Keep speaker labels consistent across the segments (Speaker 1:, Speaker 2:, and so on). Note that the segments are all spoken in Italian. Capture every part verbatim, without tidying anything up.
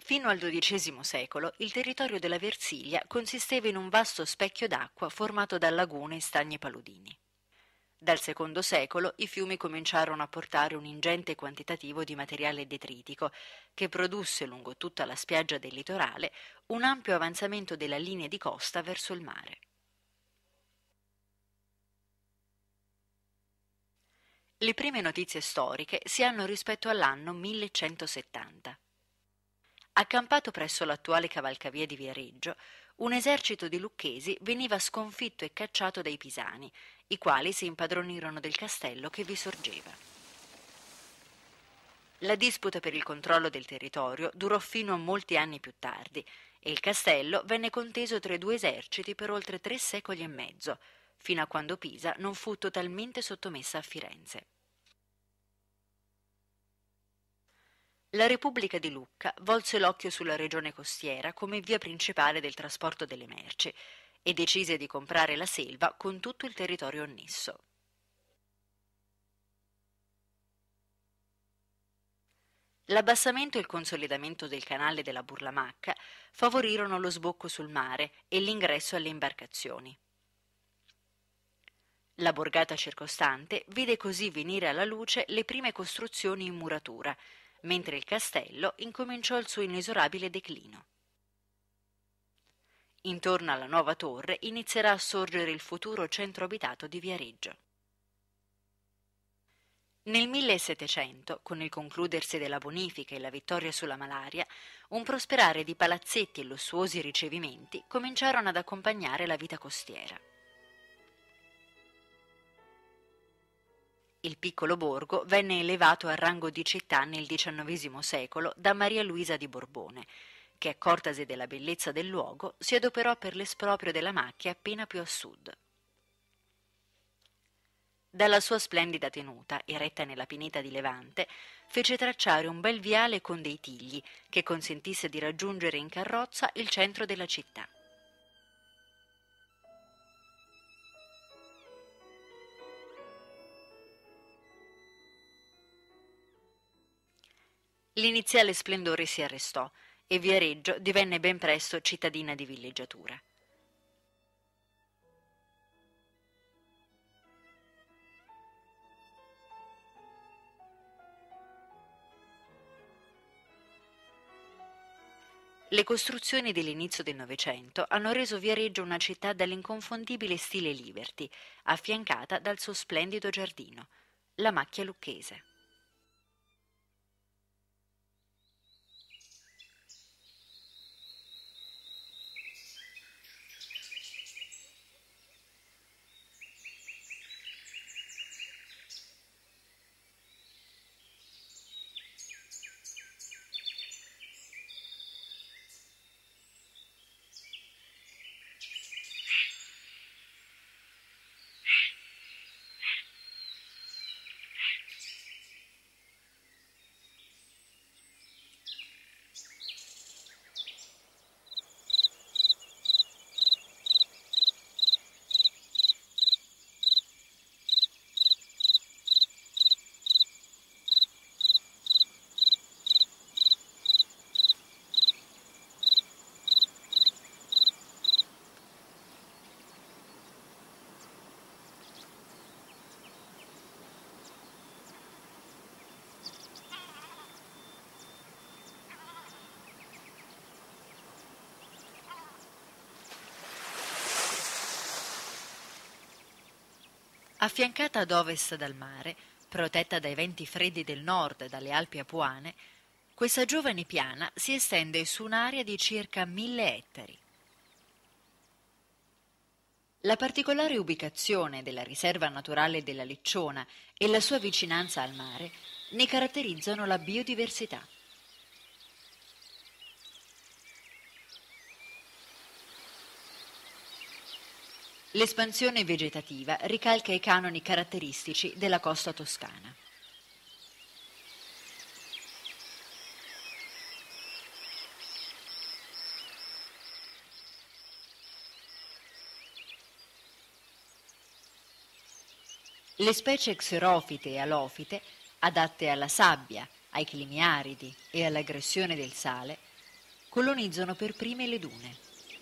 Speaker 1: Fino al dodicesimo secolo il territorio della Versilia consisteva in un vasto specchio d'acqua formato da lagune e stagni paludini. Dal secondo secolo i fiumi cominciarono a portare un ingente quantitativo di materiale detritico che produsse lungo tutta la spiaggia del litorale un ampio avanzamento della linea di costa verso il mare. Le prime notizie storiche si hanno rispetto all'anno millecentosettanta. Accampato presso l'attuale cavalcavia di Viareggio, un esercito di lucchesi veniva sconfitto e cacciato dai pisani, i quali si impadronirono del castello che vi sorgeva. La disputa per il controllo del territorio durò fino a molti anni più tardi e il castello venne conteso tra i due eserciti per oltre tre secoli e mezzo, fino a quando Pisa non fu totalmente sottomessa a Firenze. La Repubblica di Lucca volse l'occhio sulla regione costiera come via principale del trasporto delle merci e decise di comprare la selva con tutto il territorio annesso. L'abbassamento e il consolidamento del canale della Burlamacca favorirono lo sbocco sul mare e l'ingresso alle imbarcazioni. La borgata circostante vide così venire alla luce le prime costruzioni in muratura, mentre il castello incominciò il suo inesorabile declino. Intorno alla nuova torre inizierà a sorgere il futuro centro abitato di Viareggio. Nel millesettecento, con il concludersi della bonifica e la vittoria sulla malaria, un prosperare di palazzetti e lussuosi ricevimenti cominciarono ad accompagnare la vita costiera. Il piccolo borgo venne elevato al rango di città nel diciannovesimo secolo da Maria Luisa di Borbone, che, accortasi della bellezza del luogo, si adoperò per l'esproprio della macchia appena più a sud. Dalla sua splendida tenuta, eretta nella pineta di Levante, fece tracciare un bel viale con dei tigli che consentisse di raggiungere in carrozza il centro della città. L'iniziale splendore si arrestò e Viareggio divenne ben presto cittadina di villeggiatura. Le costruzioni dell'inizio del Novecento hanno reso Viareggio una città dall'inconfondibile stile Liberty, affiancata dal suo splendido giardino, la Macchia Lucchese. Affiancata ad ovest dal mare, protetta dai venti freddi del nord e dalle Alpi Apuane, questa giovane piana si estende su un'area di circa mille ettari. La particolare ubicazione della riserva naturale della Licciona e la sua vicinanza al mare ne caratterizzano la biodiversità. L'espansione vegetativa ricalca i canoni caratteristici della costa toscana. Le specie xerofite e alofite, adatte alla sabbia, ai climi aridi e all'aggressione del sale, colonizzano per prime le dune.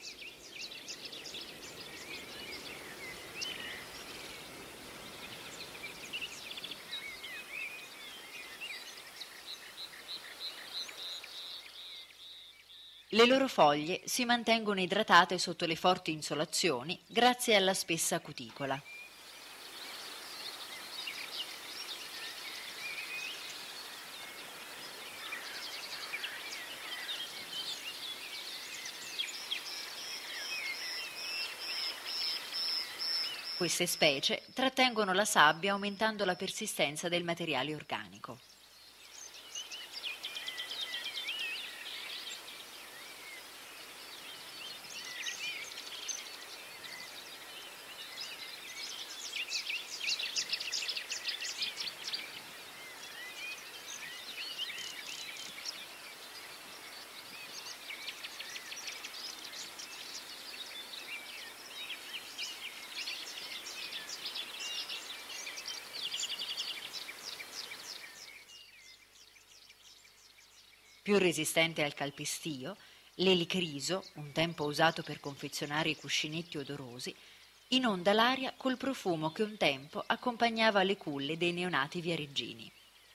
Speaker 1: Le loro foglie si mantengono idratate sotto le forti insolazioni grazie alla spessa cuticola. Queste specie trattengono la sabbia aumentando la persistenza del materiale organico. Più resistente al calpestio, l'elicriso, un tempo usato per confezionare i cuscinetti odorosi, inonda l'aria col profumo che un tempo accompagnava le culle dei neonati viareggini.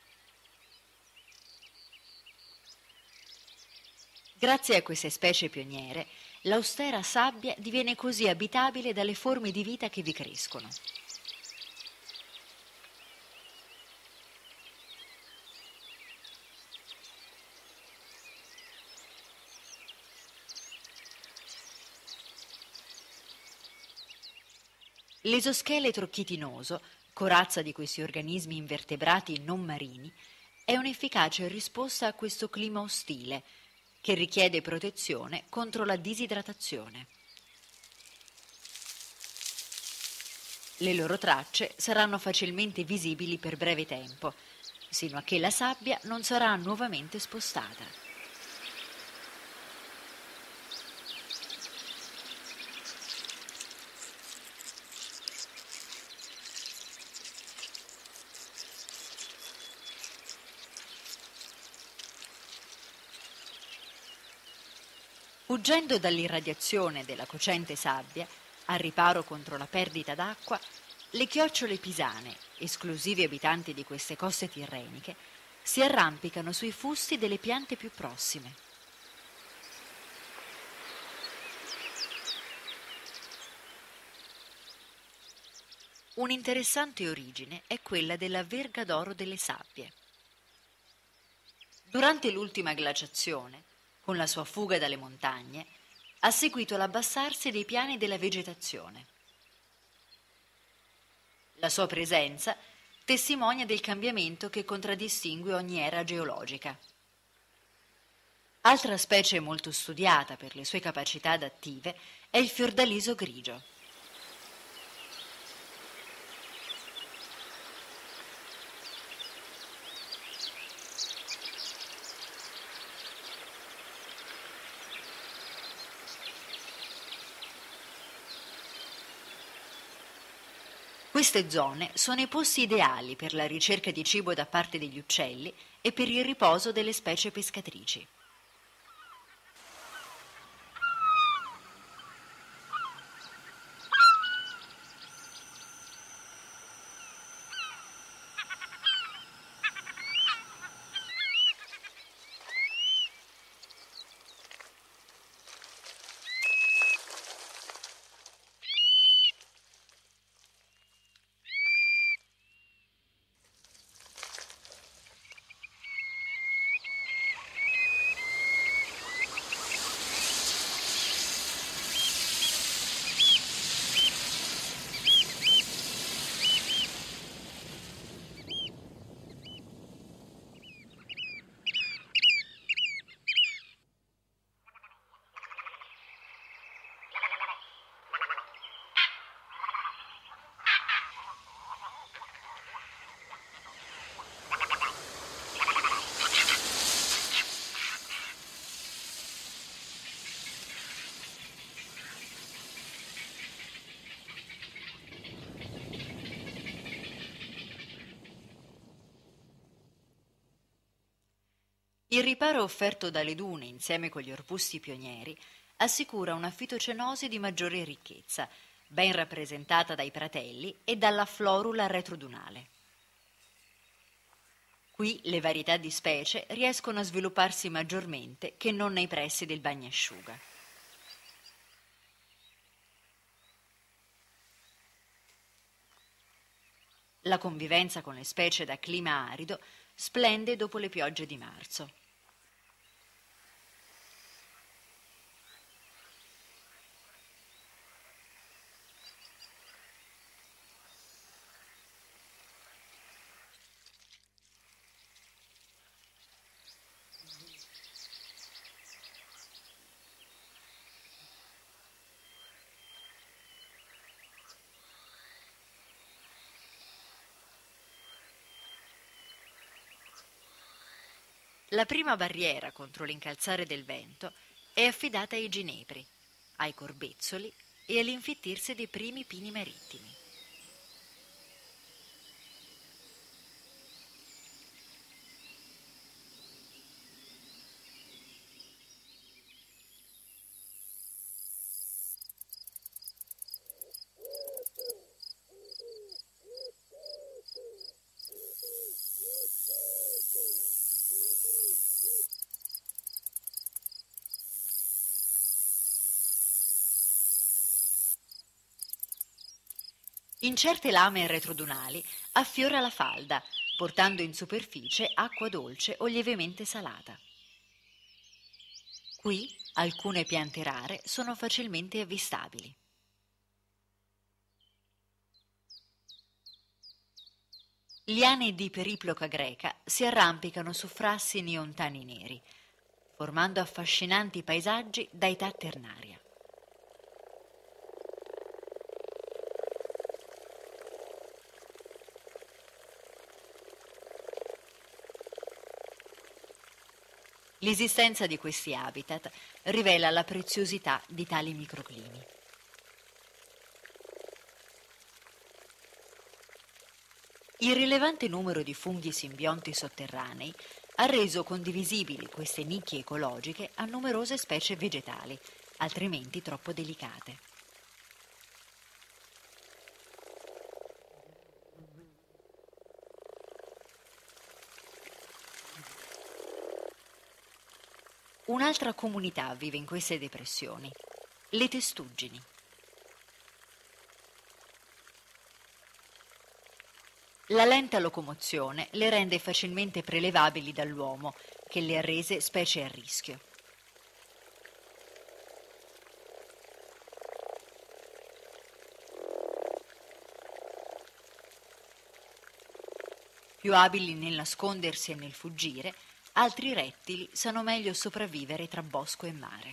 Speaker 1: Grazie a queste specie pioniere, l'austera sabbia diviene così abitabile dalle forme di vita che vi crescono. L'esoscheletro chitinoso, corazza di questi organismi invertebrati non marini, è un'efficace risposta a questo clima ostile, che richiede protezione contro la disidratazione. Le loro tracce saranno facilmente visibili per breve tempo, sino a che la sabbia non sarà nuovamente spostata. Fuggendo dall'irradiazione della cocente sabbia, al riparo contro la perdita d'acqua, le chiocciole pisane, esclusivi abitanti di queste coste tirreniche, si arrampicano sui fusti delle piante più prossime. Un'interessante origine è quella della verga d'oro delle sabbie. Durante l'ultima glaciazione, con la sua fuga dalle montagne, ha seguito l'abbassarsi dei piani della vegetazione. La sua presenza testimonia del cambiamento che contraddistingue ogni era geologica. Altra specie molto studiata per le sue capacità adattive è il fiordaliso grigio. Queste zone sono i posti ideali per la ricerca di cibo da parte degli uccelli e per il riposo delle specie pescatrici. Il riparo offerto dalle dune insieme con gli arbusti pionieri assicura una fitocenosi di maggiore ricchezza, ben rappresentata dai pratelli e dalla florula retrodunale. Qui le varietà di specie riescono a svilupparsi maggiormente che non nei pressi del bagnasciuga. La convivenza con le specie da clima arido splende dopo le piogge di marzo. La prima barriera contro l'incalzare del vento è affidata ai ginepri, ai corbezzoli e all'infittirsi dei primi pini marittimi. In certe lame retrodunali affiora la falda, portando in superficie acqua dolce o lievemente salata. Qui alcune piante rare sono facilmente avvistabili. Liane di periploca greca si arrampicano su frassini ontani neri, formando affascinanti paesaggi da età ternaria. L'esistenza di questi habitat rivela la preziosità di tali microclimi. Il rilevante numero di funghi simbionti sotterranei ha reso condivisibili queste nicchie ecologiche a numerose specie vegetali, altrimenti troppo delicate. Un'altra comunità vive in queste depressioni, le testuggini. La lenta locomozione le rende facilmente prelevabili dall'uomo, che le ha rese specie a rischio. Più abili nel nascondersi e nel fuggire, altri rettili sanno meglio sopravvivere tra bosco e mare.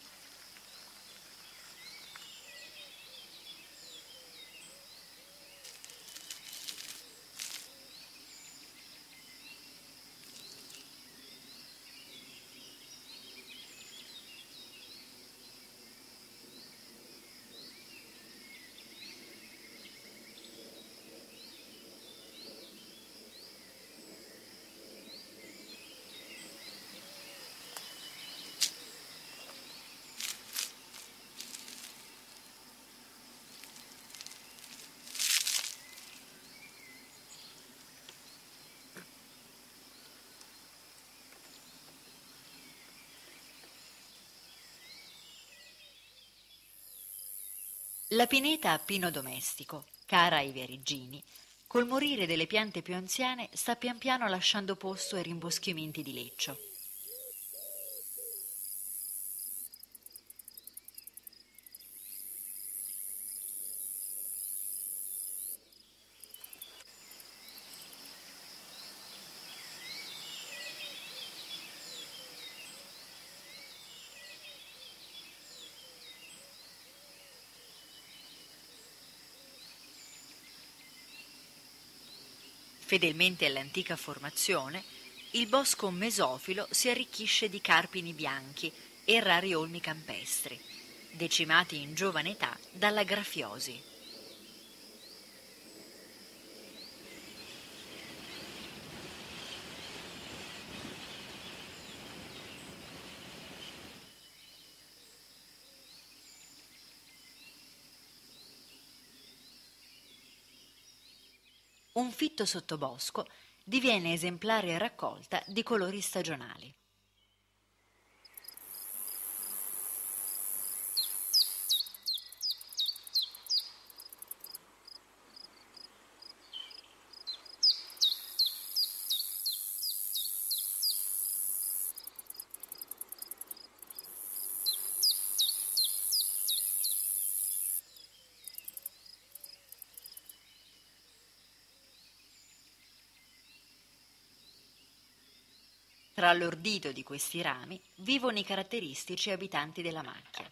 Speaker 1: La pineta a pino domestico, cara ai viareggini, col morire delle piante più anziane sta pian piano lasciando posto ai rimboschimenti di leccio. Fedelmente all'antica formazione, il bosco mesofilo si arricchisce di carpini bianchi e rari olmi campestri, decimati in giovane età dalla grafiosi. un fitto sottobosco diviene esemplare raccolta di colori stagionali. Tra l'ordito di questi rami vivono i caratteristici abitanti della macchia.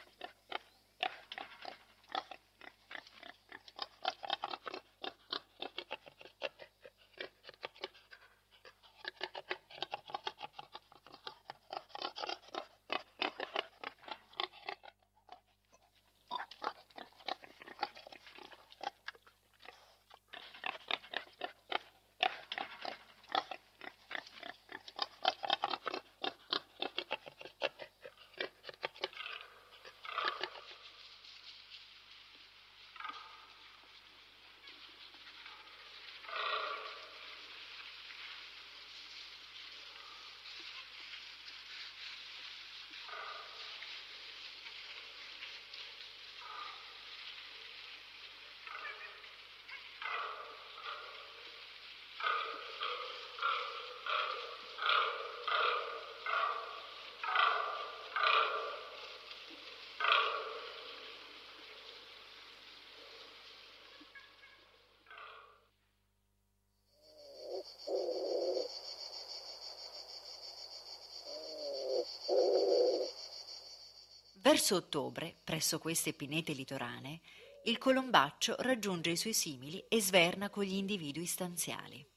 Speaker 1: Verso ottobre, presso queste pinete litoranee, il colombaccio raggiunge i suoi simili e sverna con gli individui stanziali.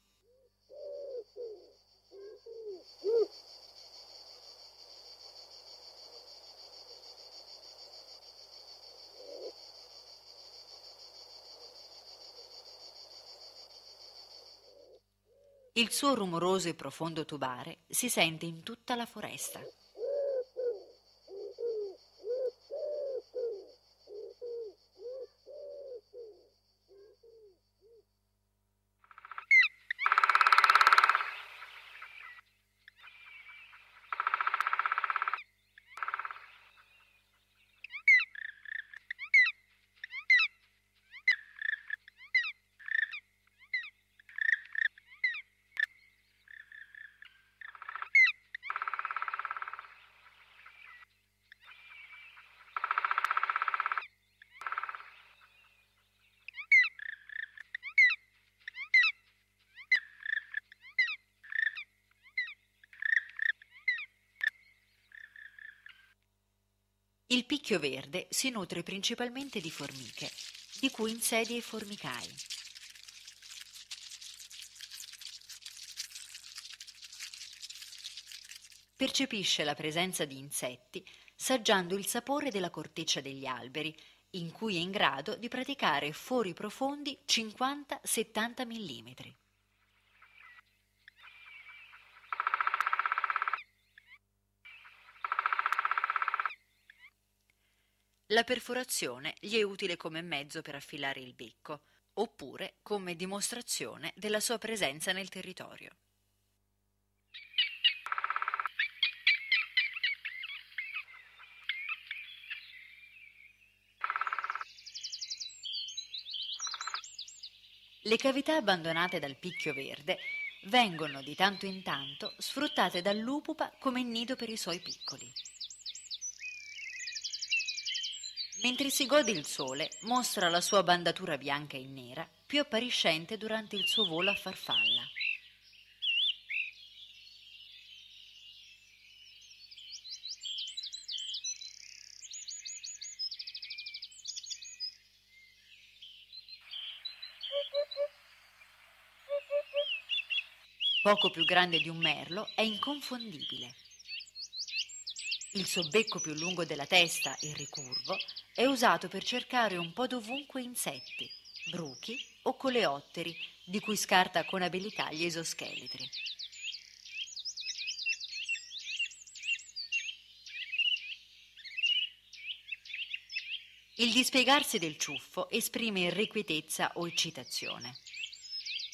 Speaker 1: Il suo rumoroso e profondo tubare si sente in tutta la foresta. Il picchio verde si nutre principalmente di formiche, di cui insedia i formicai. Percepisce la presenza di insetti saggiando il sapore della corteccia degli alberi, in cui è in grado di praticare fori profondi cinquanta settanta millimetri. La perforazione gli è utile come mezzo per affilare il becco, oppure come dimostrazione della sua presenza nel territorio. Le cavità abbandonate dal picchio verde vengono di tanto in tanto sfruttate dall'upupa come nido per i suoi piccoli. Mentre si gode il sole, mostra la sua bandatura bianca e nera, più appariscente durante il suo volo a farfalla. Poco più grande di un merlo, è inconfondibile. Il suo becco più lungo della testa e ricurvo è usato per cercare un po' dovunque insetti, bruchi o coleotteri, di cui scarta con abilità gli esoscheletri. Il dispiegarsi del ciuffo esprime irrequietezza o eccitazione.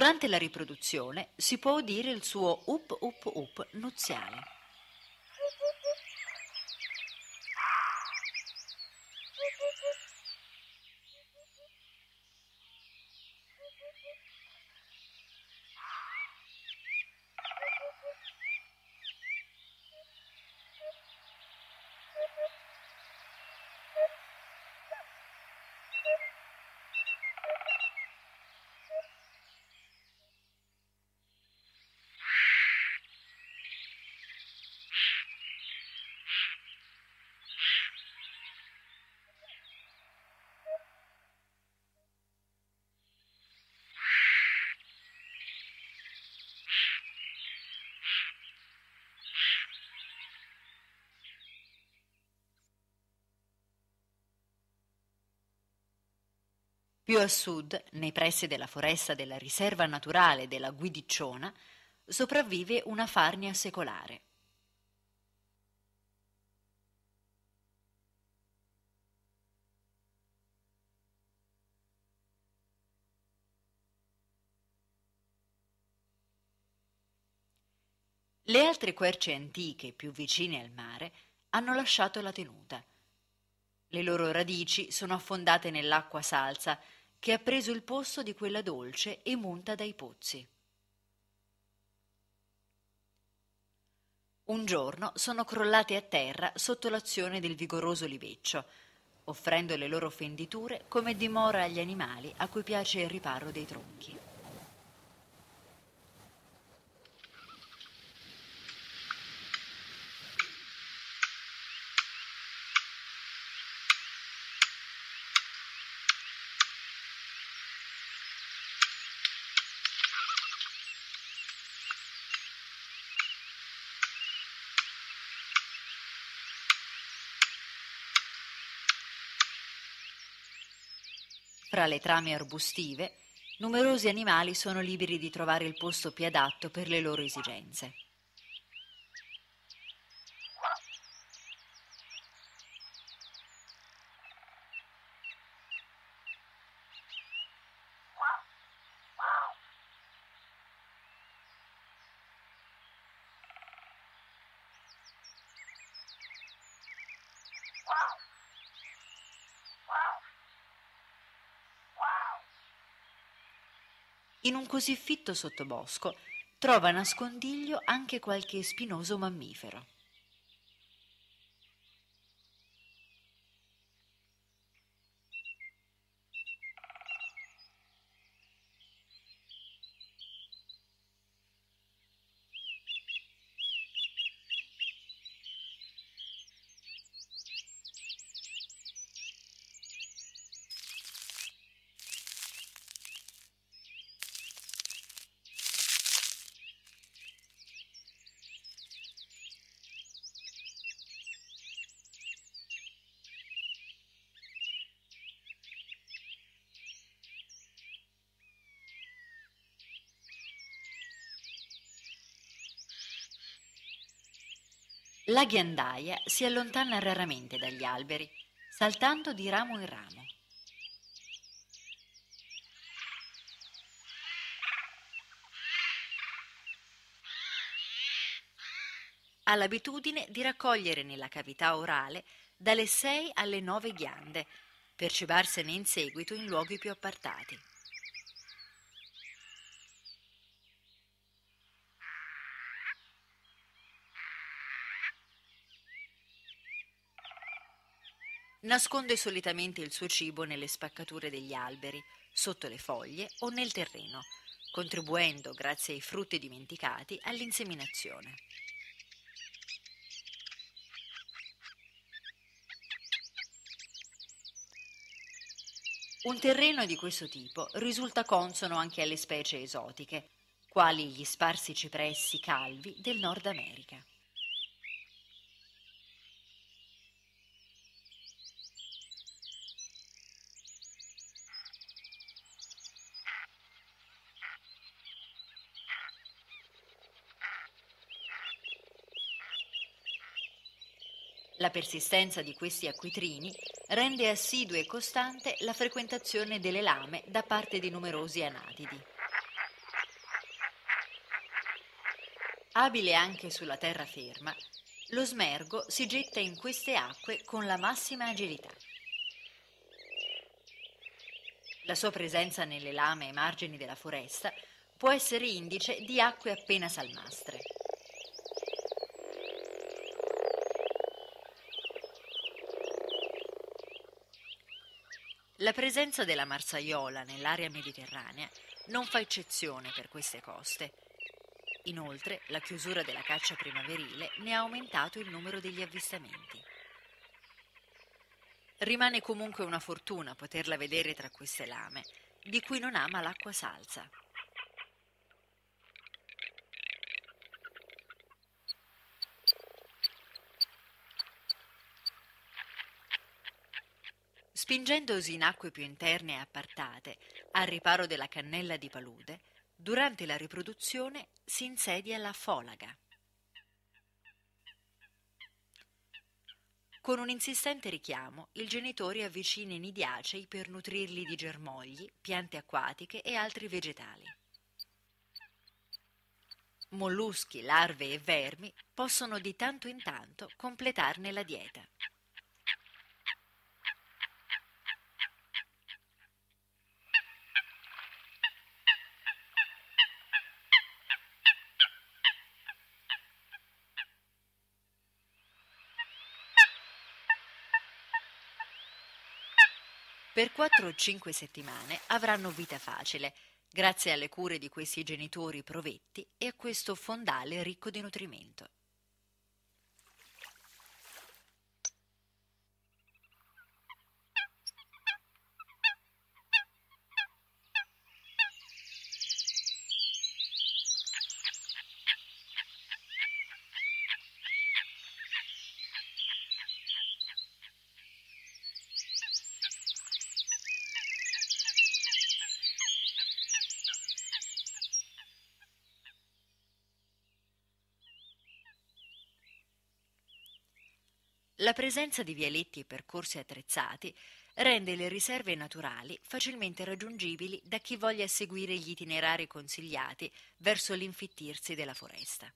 Speaker 1: Durante la riproduzione si può udire il suo up up up nuziale. Più a sud, nei pressi della foresta della riserva naturale della Guidicciona, sopravvive una farnia secolare. Le altre querce antiche più vicine al mare hanno lasciato la tenuta. Le loro radici sono affondate nell'acqua salsa che ha preso il posto di quella dolce e munta dai pozzi. Un giorno sono crollate a terra sotto l'azione del vigoroso liveccio, offrendo le loro fenditure come dimora agli animali a cui piace il riparo dei tronchi. Fra le trame arbustive, numerosi animali sono liberi di trovare il posto più adatto per le loro esigenze. In un così fitto sottobosco trova nascondiglio anche qualche spinoso mammifero. La ghiandaia si allontana raramente dagli alberi, saltando di ramo in ramo. Ha l'abitudine di raccogliere nella cavità orale dalle sei alle nove ghiande, per cibarsene in seguito in luoghi più appartati. Nasconde solitamente il suo cibo nelle spaccature degli alberi, sotto le foglie o nel terreno, contribuendo, grazie ai frutti dimenticati, all'inseminazione. Un terreno di questo tipo risulta consono anche alle specie esotiche, quali gli sparsi cipressi calvi del Nord America. La persistenza di questi acquitrini rende assidua e costante la frequentazione delle lame da parte di numerosi anatidi. Abile anche sulla terraferma, lo smergo si getta in queste acque con la massima agilità. La sua presenza nelle lame ai margini della foresta può essere indice di acque appena salmastre. La presenza della marsaiola nell'area mediterranea non fa eccezione per queste coste. Inoltre, la chiusura della caccia primaverile ne ha aumentato il numero degli avvistamenti. Rimane comunque una fortuna poterla vedere tra queste lame, di cui non ama l'acqua salsa. Spingendosi in acque più interne e appartate, al riparo della cannella di palude, durante la riproduzione si insedia la folaga. Con un insistente richiamo, il genitore avvicina i nidiacei per nutrirli di germogli, piante acquatiche e altri vegetali. Molluschi, larve e vermi possono di tanto in tanto completarne la dieta. Per quattro o cinque settimane avranno vita facile, grazie alle cure di questi genitori provetti e a questo fondale ricco di nutrimento. La presenza di vialetti e percorsi attrezzati rende le riserve naturali facilmente raggiungibili da chi voglia seguire gli itinerari consigliati verso l'infittirsi della foresta.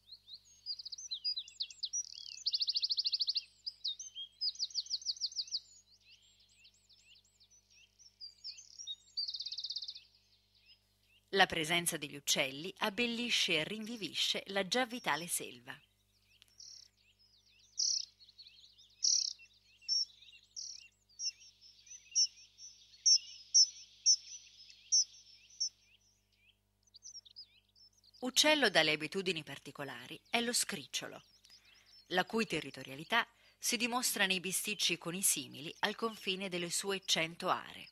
Speaker 1: La presenza degli uccelli abbellisce e rinvivisce la già vitale selva. Uccello dalle abitudini particolari è lo scricciolo, la cui territorialità si dimostra nei bisticci con i simili al confine delle sue cento aree.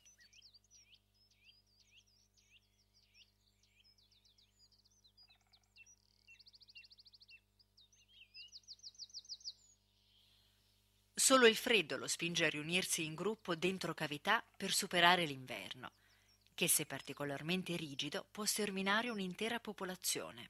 Speaker 1: Solo il freddo lo spinge a riunirsi in gruppo dentro cavità per superare l'inverno, che se particolarmente rigido può sterminare un'intera popolazione.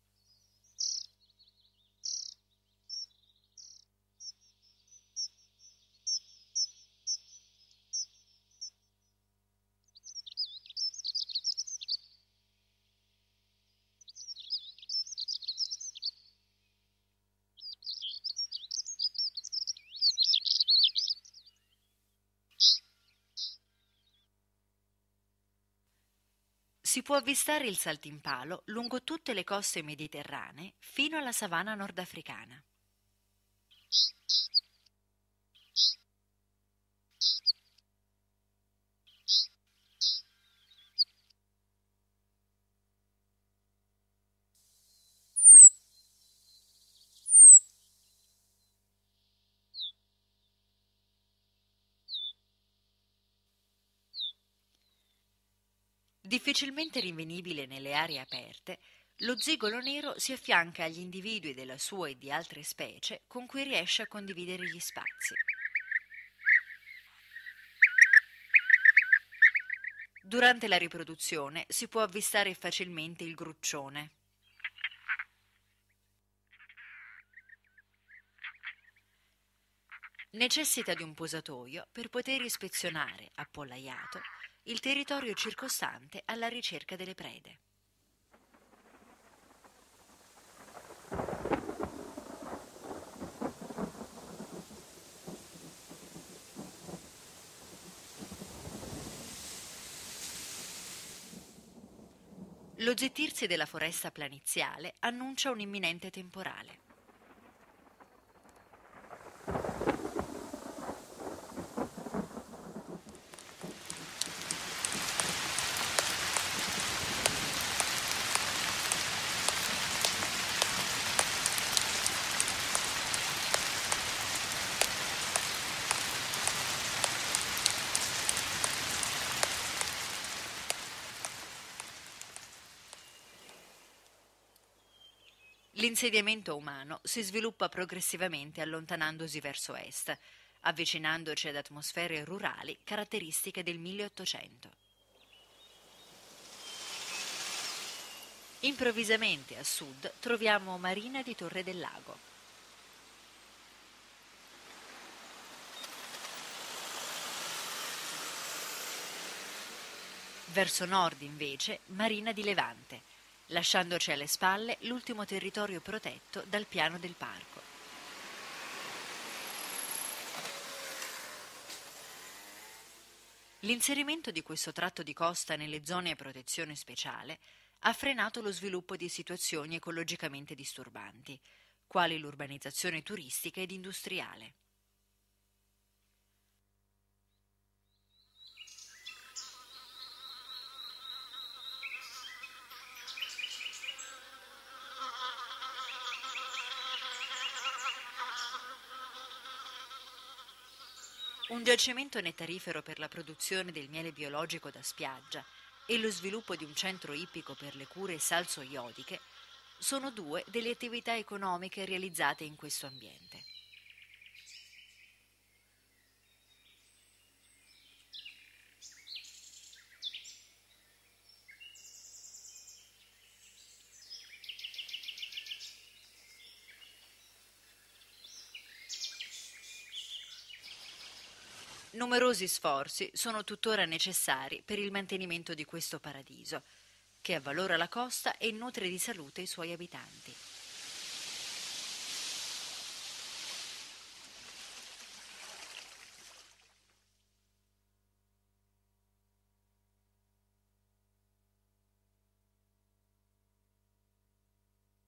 Speaker 1: Si può avvistare il saltimpalo lungo tutte le coste mediterranee fino alla savana nordafricana. Difficilmente rinvenibile nelle aree aperte, lo zigolo nero si affianca agli individui della sua e di altre specie con cui riesce a condividere gli spazi. Durante la riproduzione si può avvistare facilmente il gruccione. Necessita di un posatoio per poter ispezionare, appollaiato, il territorio circostante alla ricerca delle prede. Lo zittirsi della foresta planiziale annuncia un imminente temporale. L'insediamento umano si sviluppa progressivamente allontanandosi verso est, avvicinandoci ad atmosfere rurali caratteristiche del milleottocento. Improvvisamente a sud troviamo Marina di Torre del Lago. Verso nord, invece, Marina di Levante, lasciandoci alle spalle l'ultimo territorio protetto dal piano del parco. L'inserimento di questo tratto di costa nelle zone a protezione speciale ha frenato lo sviluppo di situazioni ecologicamente disturbanti, quali l'urbanizzazione turistica ed industriale. Un giacimento nettarifero per la produzione del miele biologico da spiaggia e lo sviluppo di un centro ippico per le cure salso-iodiche sono due delle attività economiche realizzate in questo ambiente. Numerosi sforzi sono tuttora necessari per il mantenimento di questo paradiso, che avvalora la costa e nutre di salute i suoi abitanti.